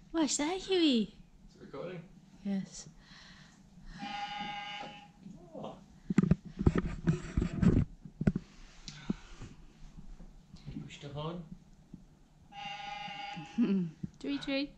What's that, Huey? Is it recording? Yes. Oh. Push the horn. Tree tree.